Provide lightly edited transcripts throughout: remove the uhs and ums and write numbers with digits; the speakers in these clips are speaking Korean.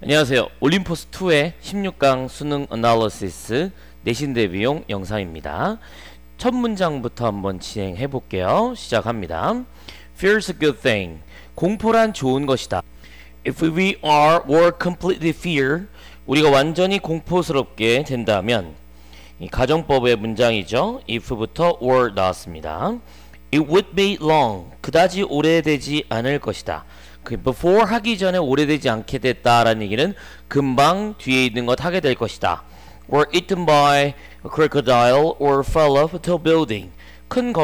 안녕하세요. 올림포스2의 16강 수능 어널리시스 내신 대비용 영상입니다. 첫 문장부터 한번 진행해 볼게요. 시작합니다. Fear's a good thing. 공포란 좋은 것이다. If we were completely fear, 우리가 완전히 공포스럽게 된다면, 이 가정법의 문장이죠. if부터 were 나왔습니다. It would be long. 그다지 오래되지 않을 것이다. 그 before 하기 전에 오래되지 않게 됐다라는 얘기는 금방 뒤에 있는 것 하게 될 것이다. Were eaten by a crocodile or fell off a tall building. 큰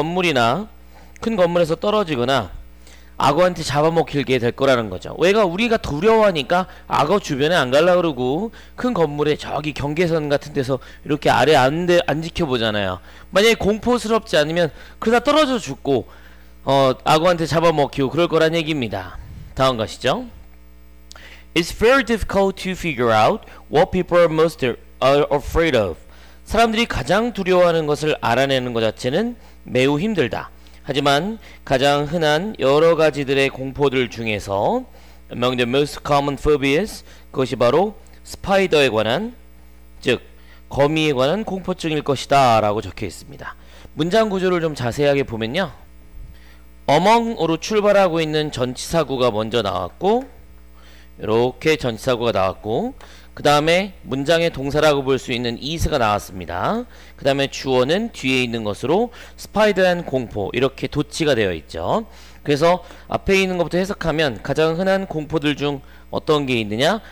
건물에서 떨어지거나 악어한테 잡아먹히게 될 거라는 거죠. 우리가 두려워하니까 악어 주변에 안 가려고 그러고 큰 건물에 저기 경계선 같은 데서 이렇게 아래 안 지켜보잖아요. 만약에 공포스럽지 않으면 그러다 떨어져 죽고 악어한테 잡아먹히고 그럴 거란 얘기입니다. 다음 가시죠. It's very difficult to figure out what people are most afraid of. 사람들이 가장 두려워하는 것을 알아내는 것 자체는 매우 힘들다. 하지만 가장 흔한 여러 가지들의 공포들 중에서 among the most common phobias, 그것이 바로 스파이더에 관한, 즉 거미에 관한 공포증일 것이다 라고 적혀 있습니다. 문장 구조를 좀 자세하게 보면요, among으로 출발하고 있는 전치사구가 먼저 나왔고, 이렇게 전치사구가 나왔고, 그 다음에 문장의 동사라고 볼 수 있는 is가 나왔습니다. 그 다음에 주어는 뒤에 있는 것으로 스파이더한 공포, 이렇게 도치가 되어 있죠. 그래서 앞에 있는 것부터 해석하면 가장 흔한 공포들 중 어떤 게 있느냐,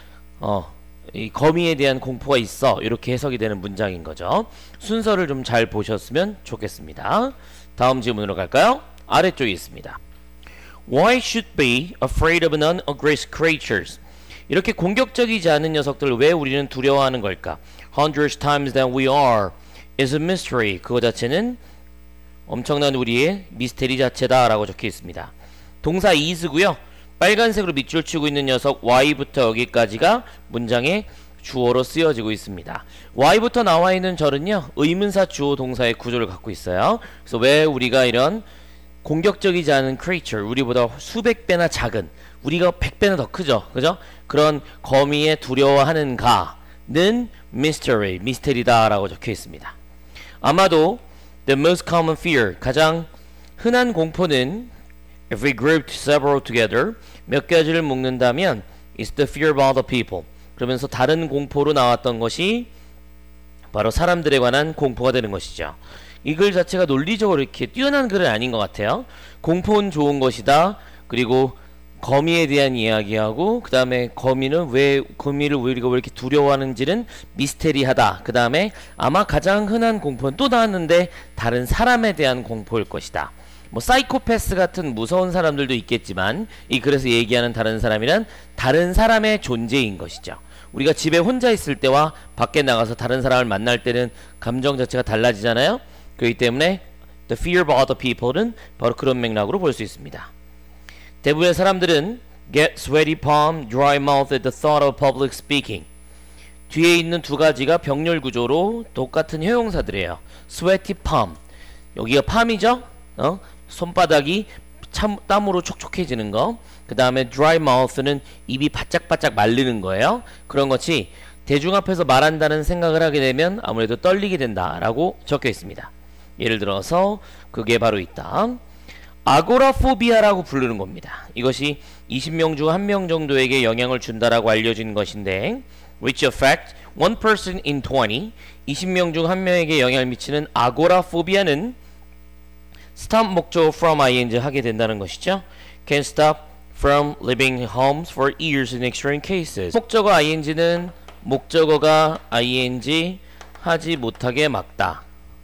이 거미에 대한 공포가 있어, 이렇게 해석이 되는 문장인 거죠. 순서를 좀 잘 보셨으면 좋겠습니다. 다음 질문으로 갈까요? 아래쪽에 있습니다. Why should be afraid of non-aggressive creatures? 이렇게 공격적이지 않은 녀석들을 왜 우리는 두려워하는 걸까? Hundreds times than we are is a mystery. 그거 자체는 엄청난 우리의 미스테리 자체다 라고 적혀 있습니다. 동사 is고요. 빨간색으로 밑줄 치고 있는 녀석 y부터 여기까지가 문장의 주어로 쓰여지고 있습니다. y부터 나와 있는 절은요, 의문사 주어 동사의 구조를 갖고 있어요. 그래서 왜 우리가 이런 공격적이지 않은 creature, 우리보다 수백 배나 작은, 우리가 100배나 더 크죠, 그죠? 그런 거미에 두려워하는가는 mystery, 미스테리다 라고 적혀 있습니다. 아마도 the most common fear, 가장 흔한 공포는 if we grouped several together, 몇 가지를 묶는다면 is the fear of other people. 그러면서 다른 공포로 나왔던 것이 바로 사람들에 관한 공포가 되는 것이죠. 이 글 자체가 논리적으로 이렇게 뛰어난 글은 아닌 것 같아요. 공포는 좋은 것이다. 그리고 거미에 대한 이야기하고, 그 다음에 거미를 왜 우리가 왜 이렇게 두려워하는지는 미스테리하다. 그 다음에 아마 가장 흔한 공포는 또 나왔는데 다른 사람에 대한 공포일 것이다. 뭐 사이코패스 같은 무서운 사람들도 있겠지만 이 글에서 얘기하는 다른 사람이란 다른 사람의 존재인 것이죠. 우리가 집에 혼자 있을 때와 밖에 나가서 다른 사람을 만날 때는 감정 자체가 달라지잖아요. 그렇기 때문에 the fear of other people는 바로 그런 맥락으로 볼 수 있습니다. 대부분의 사람들은 get sweaty palm, dry mouth at the thought of public speaking. 뒤에 있는 두 가지가 병렬 구조로 똑같은 형용사들이에요. sweaty palm, 여기가 palm이죠? 손바닥이 땀으로 촉촉해지는 거. 그 다음에 dry mouth는 입이 바짝바짝 말리는 거예요. 그런 것이 대중 앞에서 말한다는 생각을 하게 되면 아무래도 떨리게 된다라고 적혀 있습니다. 예를 들어서 그게 바로 있다. 아고라포비아라고 부르는 겁니다. 이것이 20명 중 1명 정도에게 영향을 준다라고 알려진 것인데, which affect one person in 20, 20명 중 1명에게 영향을 미치는 아고라포비아는 stop 목적어 from ing 하게 된다는 것이죠. can stop from leaving homes for years in extreme cases. 목적어 ing는 목적어가 ing 하지 못하게 막다.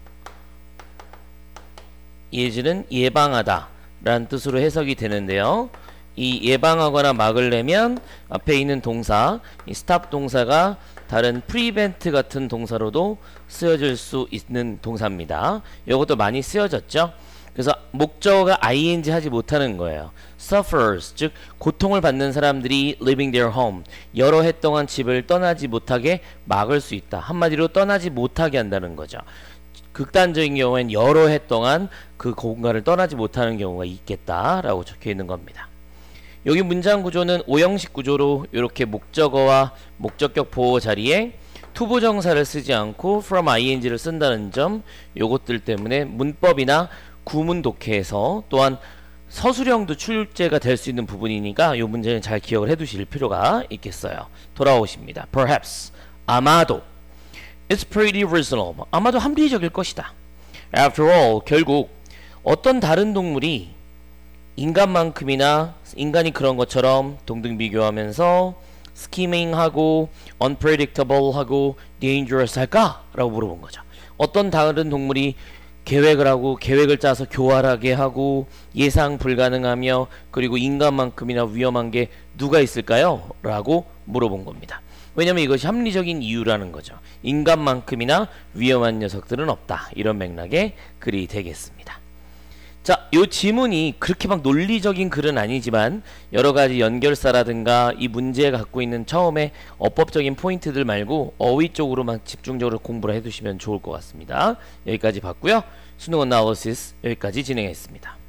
예지는 예방하다 라는 뜻으로 해석이 되는데요. 이 예방하거나 막으려면 앞에 있는 동사, 이 stop 동사가 다른 prevent 같은 동사로도 쓰여질 수 있는 동사입니다. 이것도 많이 쓰여졌죠. 그래서 목적어가 ing 하지 못하는 거예요. suffers, 즉 고통을 받는 사람들이 leaving their home, 여러 해 동안 집을 떠나지 못하게 막을 수 있다. 한마디로 떠나지 못하게 한다는 거죠. 극단적인 경우엔 여러 해 동안 그 공간을 떠나지 못하는 경우가 있겠다라고 적혀 있는 겁니다. 여기 문장 구조는 오형식 구조로 이렇게 목적어와 목적격 보호 자리에 투부정사를 쓰지 않고 from ing를 쓴다는 점, 요것들 때문에 문법이나 구문 독해에서 또한 서술형도 출제가 될 수 있는 부분이니까 요 문제는 잘 기억을 해 두실 필요가 있겠어요. 돌아오십니다. Perhaps, 아마도. It's pretty reasonable. 아마도 합리적일 것이다. After all, 결국 어떤 다른 동물이 인간만큼이나 인간이 그런 것처럼 동등 비교하면서 scheming하고 unpredictable하고 dangerous 할까? 라고 물어본 거죠. 어떤 다른 동물이 계획을 하고 계획을 짜서 교활하게 하고 예상 불가능하며 그리고 인간만큼이나 위험한 게 누가 있을까요? 라고 물어본 겁니다. 왜냐면 이것이 합리적인 이유라는 거죠. 인간만큼이나 위험한 녀석들은 없다. 이런 맥락의 글이 되겠습니다. 자, 요 지문이 그렇게 막 논리적인 글은 아니지만 여러가지 연결사라든가 이 문제가 갖고 있는 처음에 어법적인 포인트들 말고 어휘 쪽으로만 집중적으로 공부를 해두시면 좋을 것 같습니다. 여기까지 봤고요. 수능 어나리시스 여기까지 진행했습니다.